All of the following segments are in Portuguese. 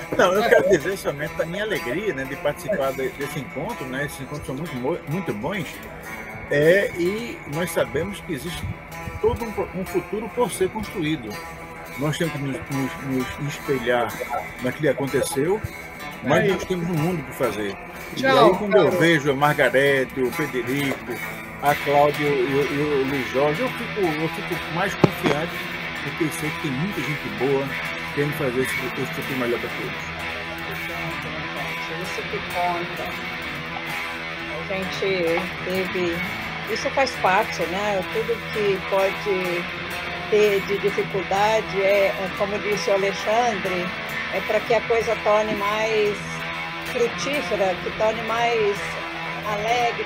Não, eu quero dizer somente da minha alegria, né, de participar desse encontro, né? Esses encontros são muito bons, e nós sabemos que existe todo um futuro por ser construído. Nós temos que nos espelhar naquilo que aconteceu, mas nós temos um mundo por fazer. E aí, Tchau, quando eu vejo a Margarete, o Federico, a Cláudia e o Luiz Jorge, eu fico mais confiante, porque eu sei que tem muita gente boa querendo fazer esse futuro melhor para todos. Isso que conta. A gente teve... Isso faz parte, né? Tudo que pode ter de dificuldade como disse o Alexandre, é para que a coisa torne mais frutífera, que torne mais alegre.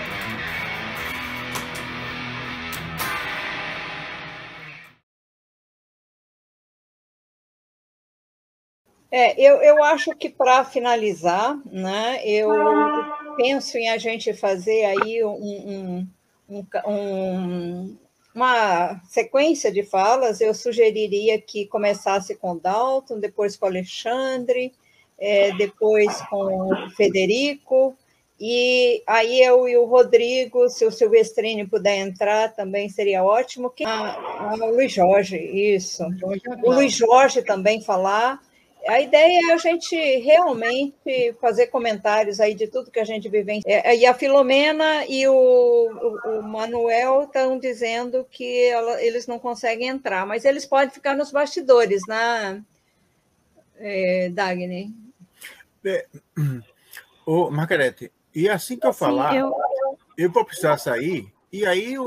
Eu acho que, para finalizar, né, eu penso em a gente fazer aí uma sequência de falas. Eu sugeriria que começasse com o Dalton, depois com o Alexandre, depois com o Federico, e aí eu e o Rodrigo, se o Silvestrini puder entrar, também seria ótimo. O Luiz Jorge, isso. O Luiz Jorge também falar. A ideia é a gente realmente fazer comentários aí de tudo que a gente vivencia. E a Filomena e o Manuel estão dizendo que eles não conseguem entrar, mas eles podem ficar nos bastidores, né, Dagny? Margarete, e assim que eu falar, eu vou precisar sair, e aí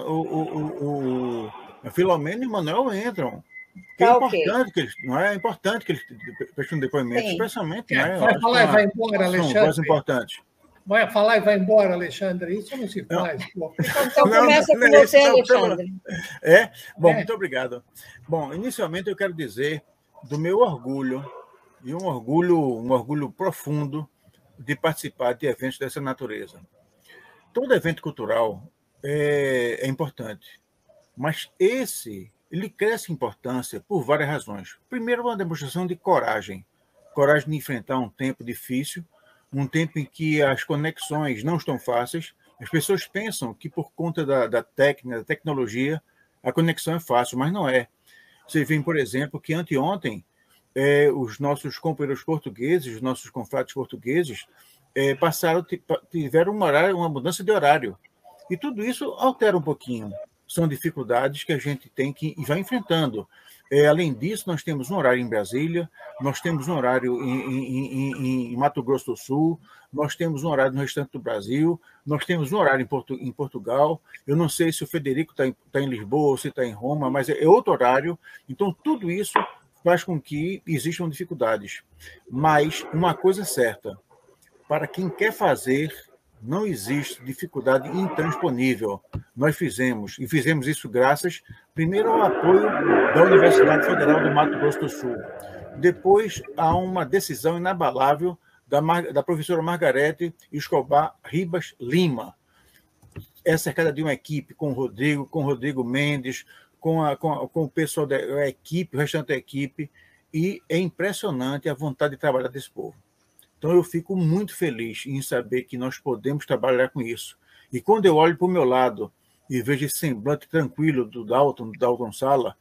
a Filomena e o Manuel entram. Que é importante, que eles, não é importante que eles prestem depoimento, especialmente, né? Vai falar e vai embora, Alexandre. São coisas importantes. Vai falar e vai embora, Alexandre. Isso não se faz. Então começa com você, Alexandre. Bom, muito obrigado. Bom, inicialmente eu quero dizer do meu orgulho, e um orgulho profundo de participar de eventos dessa natureza. Todo evento cultural é importante, mas ele cresce em importância por várias razões. Primeiro, uma demonstração de coragem de enfrentar um tempo difícil, um tempo em que as conexões não estão fáceis. As pessoas pensam que, por conta da técnica, da tecnologia, a conexão é fácil, mas não é. Você vê, por exemplo, que anteontem os nossos companheiros portugueses, os nossos confrades portugueses, tiveram uma mudança de horário. E tudo isso altera um pouquinho. São dificuldades que a gente tem que ir enfrentando. Além disso, nós temos um horário em Brasília, nós temos um horário em Mato Grosso do Sul, nós temos um horário no restante do Brasil, nós temos um horário em Portugal. Eu não sei se o Federico está em Lisboa ou se está em Roma, mas é outro horário. Então, tudo isso faz com que existam dificuldades. Mas uma coisa é certa, para quem quer fazer, não existe dificuldade intransponível. Nós fizemos isso graças, primeiro, ao apoio da Universidade Federal do Mato Grosso do Sul. Depois, a uma decisão inabalável da professora Margarete Escobar Ribas Lima. É cercada de uma equipe com o Rodrigo Mendes, com o pessoal da equipe, o restante da equipe, e é impressionante a vontade de trabalhar desse povo. Então, eu fico muito feliz em saber que nós podemos trabalhar com isso. E quando eu olho para o meu lado e vejo esse semblante tranquilo do Dalton Sala,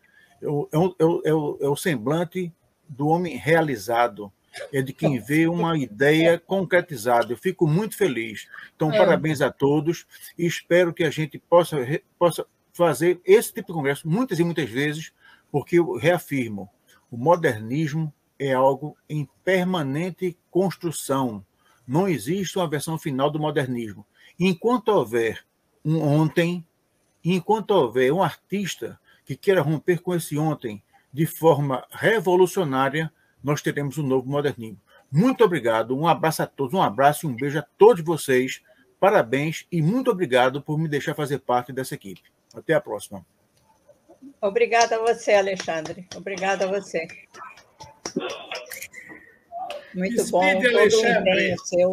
é o semblante do homem realizado, é de quem vê uma ideia concretizada. Eu fico muito feliz. Então, parabéns a todos e espero que a gente possa fazer esse tipo de congresso muitas e muitas vezes, porque eu reafirmo, o modernismo é algo em permanente construção. Não existe uma versão final do modernismo. Enquanto houver um ontem, enquanto houver um artista que queira romper com esse ontem de forma revolucionária, nós teremos um novo modernismo. Muito obrigado, um abraço a todos, um abraço e um beijo a todos vocês. Parabéns e muito obrigado por me deixar fazer parte dessa equipe. Até a próxima. Obrigada a você, Alexandre. Obrigada a você. Muito bom, todo o empenho seu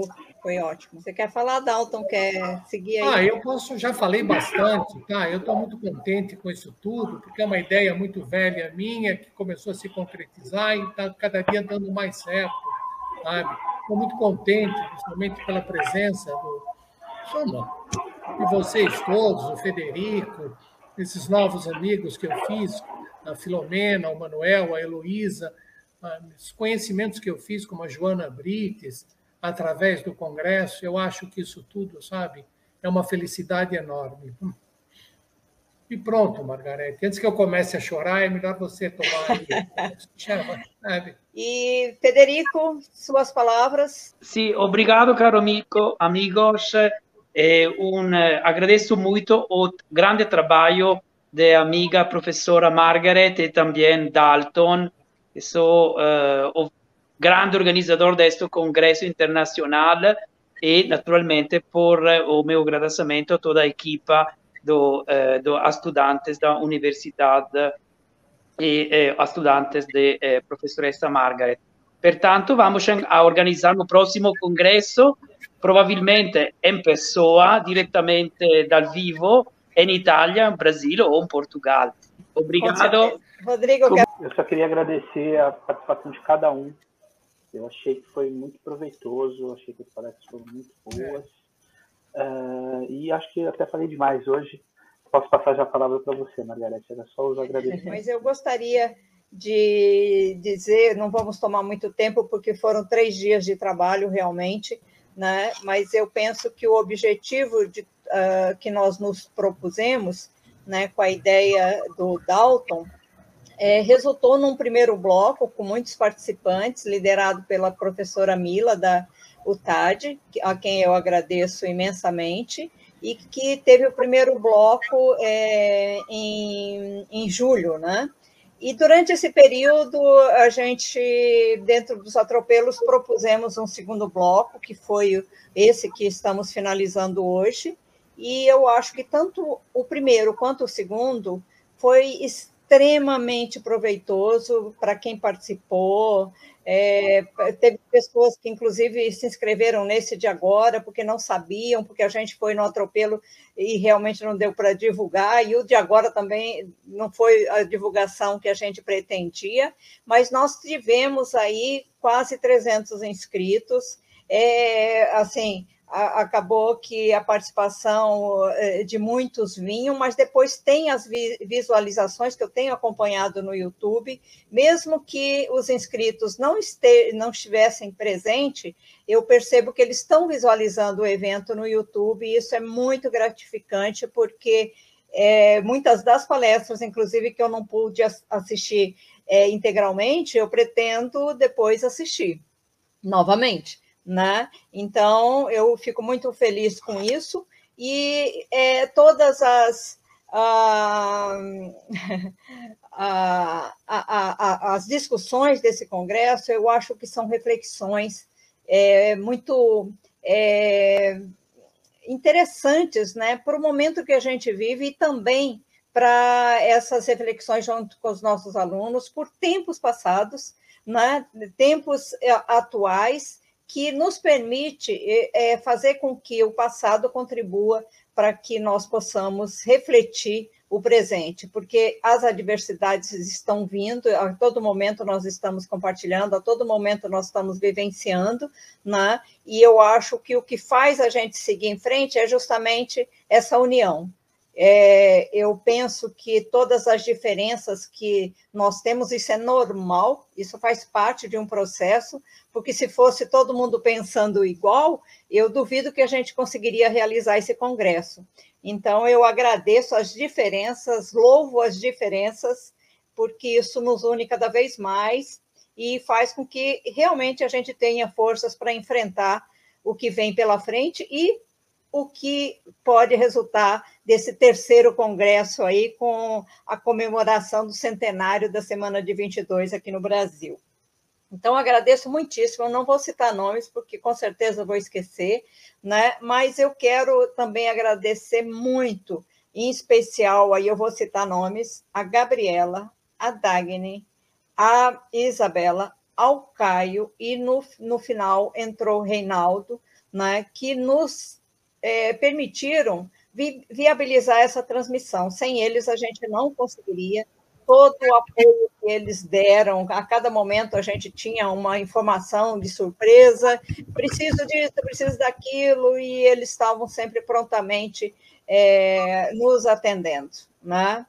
Foi ótimo. Você quer falar, Dalton? Quer seguir aí? Eu posso, já falei bastante, tá? Eu estou muito contente com isso tudo, porque é uma ideia muito velha minha, que começou a se concretizar e está cada dia dando mais certo, sabe? Estou muito contente, principalmente pela presença Soma, de vocês todos, o Federico, esses novos amigos que eu fiz, a Filomena, o Manuel, a Heloísa, os conhecimentos que eu fiz, como a Joana Brites, através do Congresso, eu acho que isso tudo, sabe, é uma felicidade enorme. E pronto, Margarete, antes que eu comece a chorar, é melhor você tomar aí. Chama, sabe? E, Federico, suas palavras. Sì, obrigado, caro amigos. Agradeço muito o grande trabalho da amiga professora Margaret e também Dalton, que sou o grande organizador deste congresso internacional e, naturalmente, por o meu agradecimento a toda a equipa do estudantes da universidade e a estudantes da professoressa Margaret. Pertanto, vamos a organizar o próximo congresso, provavelmente em pessoa, diretamente dal vivo, em Itália, em Brasil ou em Portugal. Obrigado. Rodrigo, eu só queria agradecer a participação de cada um. Eu achei que foi muito proveitoso, achei que as palestras foram muito boas. E acho que até falei demais hoje. Posso passar já a palavra para você, Margarete, era só os agradecimentos. Mas eu gostaria de dizer, não vamos tomar muito tempo, porque foram 3 dias de trabalho realmente, né? Mas eu penso que o objetivo que nós nos propusemos, né, com a ideia do Dalton, resultou num primeiro bloco com muitos participantes, liderado pela professora Mila, da UTAD, a quem eu agradeço imensamente, e que teve o primeiro bloco em julho, né? E durante esse período, a gente, dentro dos atropelos, propusemos um segundo bloco, que foi esse que estamos finalizando hoje, e eu acho que tanto o primeiro quanto o segundo foi extremamente proveitoso para quem participou. Teve pessoas que, inclusive, se inscreveram nesse de agora, porque não sabiam, porque a gente foi no atropelo e realmente não deu para divulgar, e o de agora também não foi a divulgação que a gente pretendia, mas nós tivemos aí quase 300 inscritos, assim, acabou que a participação de muitos vinham, mas depois tem as visualizações que eu tenho acompanhado no YouTube, mesmo que os inscritos não estivessem presentes, eu percebo que eles estão visualizando o evento no YouTube, e isso é muito gratificante, porque muitas das palestras, inclusive, que eu não pude assistir integralmente, eu pretendo depois assistir novamente, né? Então, eu fico muito feliz com isso, e todas as discussões desse congresso, eu acho que são reflexões muito interessantes, né, para o momento que a gente vive, e também para essas reflexões junto com os nossos alunos, por tempos passados, né, tempos atuais, que nos permite fazer com que o passado contribua para que nós possamos refletir o presente, porque as adversidades estão vindo, a todo momento nós estamos compartilhando, a todo momento nós estamos vivenciando, né? E eu acho que o que faz a gente seguir em frente é justamente essa união. Eu penso que todas as diferenças que nós temos, isso é normal, isso faz parte de um processo, porque se fosse todo mundo pensando igual, eu duvido que a gente conseguiria realizar esse congresso. Então, eu agradeço as diferenças, louvo as diferenças, porque isso nos une cada vez mais e faz com que realmente a gente tenha forças para enfrentar o que vem pela frente e o que pode resultar desse terceiro congresso aí, com a comemoração do centenário da Semana de 22 aqui no Brasil. Então, agradeço muitíssimo, eu não vou citar nomes, porque com certeza vou esquecer, né? Mas eu quero também agradecer muito, em especial, aí eu vou citar nomes, a Gabriela, a Dagny, a Isabela, ao Caio, e no final entrou o Reinaldo, né, que nos permitiram viabilizar essa transmissão. Sem eles, a gente não conseguiria. Todo o apoio que eles deram, a cada momento a gente tinha uma informação de surpresa, preciso disso, preciso daquilo, e eles estavam sempre prontamente nos atendendo, né?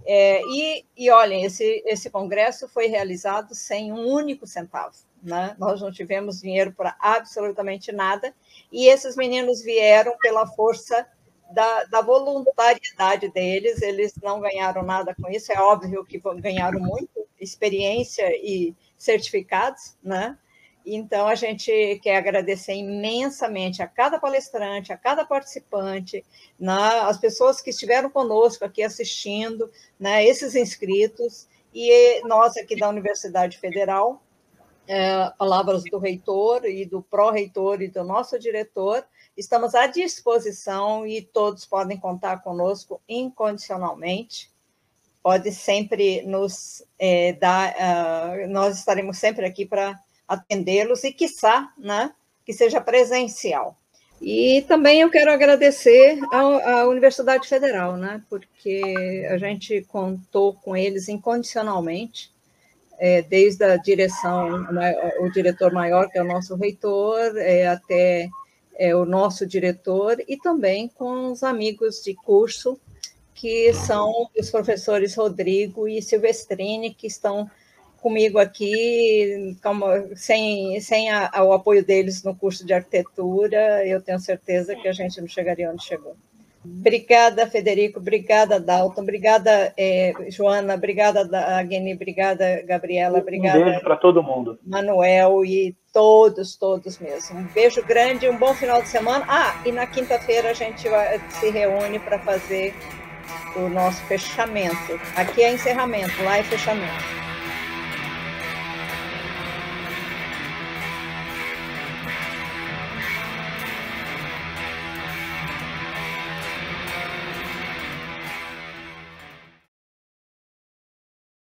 E olhem, esse congresso foi realizado sem um único centavo, né? Nós não tivemos dinheiro para absolutamente nada, e esses meninos vieram pela força da voluntariedade deles, eles não ganharam nada com isso, é óbvio que ganharam muito, experiência e certificados, né? Então, a gente quer agradecer imensamente a cada palestrante, a cada participante, né? As pessoas que estiveram conosco aqui assistindo, né? Esses inscritos, e nós aqui da Universidade Federal, palavras do reitor e do pró-reitor e do nosso diretor, estamos à disposição e todos podem contar conosco incondicionalmente. Pode sempre nos nós estaremos sempre aqui para atendê-los e, quiçá, né, que seja presencial. E também eu quero agradecer à Universidade Federal, né, porque a gente contou com eles incondicionalmente, desde a direção, o diretor maior, que é o nosso reitor, até o nosso diretor, e também com os amigos de curso, que são os professores Rodrigo e Silvestrini, que estão comigo aqui, sem o apoio deles no curso de arquitetura, eu tenho certeza que a gente não chegaria onde chegou. Obrigada, Federico, obrigada, Dalton, obrigada, Joana, obrigada, Agni, obrigada, Gabriela, obrigada. Um beijo para todo mundo. Manuel e todos mesmo. Um beijo grande, um bom final de semana. E na quinta-feira a gente se reúne para fazer o nosso fechamento. Aqui é encerramento, lá é fechamento.